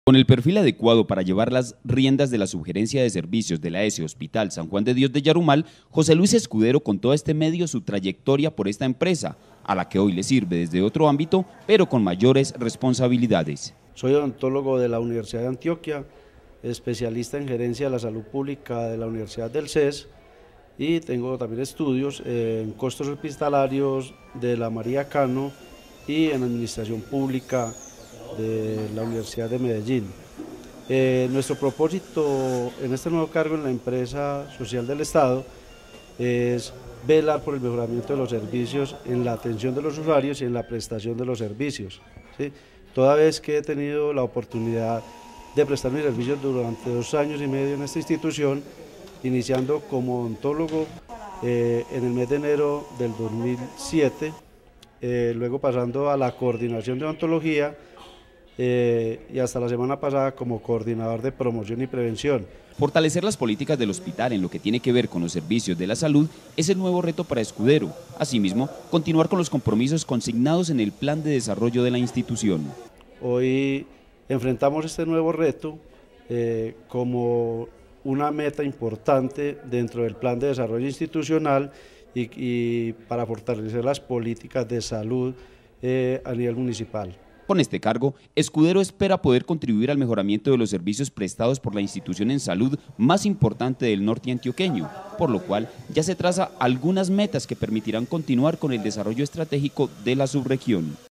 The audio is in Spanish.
Con el perfil adecuado para llevar las riendas de la subgerencia de servicios de la ESE Hospital San Juan de Dios de Yarumal, José Luis Escudero contó a este medio su trayectoria por esta empresa, a la que hoy le sirve desde otro ámbito, pero con mayores responsabilidades. Soy odontólogo de la Universidad de Antioquia, especialista en gerencia de la salud pública de la Universidad del CES y tengo también estudios en costos hospitalarios de la María Cano y en administración pública de la Universidad de Medellín. Nuestro propósito en este nuevo cargo en la empresa social del Estado es velar por el mejoramiento de los servicios en la atención de los usuarios y en la prestación de los servicios, ¿sí? Toda vez que he tenido la oportunidad de prestar mis servicios durante 2 años y medio en esta institución, iniciando como odontólogo en el mes de enero del 2007, luego pasando a la coordinación de odontología y hasta la semana pasada como coordinador de promoción y prevención. Fortalecer las políticas del hospital en lo que tiene que ver con los servicios de la salud es el nuevo reto para Escudero. Asimismo, continuar con los compromisos consignados en el plan de desarrollo de la institución. Hoy enfrentamos este nuevo reto como una meta importante dentro del plan de desarrollo institucional y para fortalecer las políticas de salud a nivel municipal. Con este cargo, Escudero espera poder contribuir al mejoramiento de los servicios prestados por la institución en salud más importante del norte antioqueño, por lo cual ya se traza algunas metas que permitirán continuar con el desarrollo estratégico de la subregión.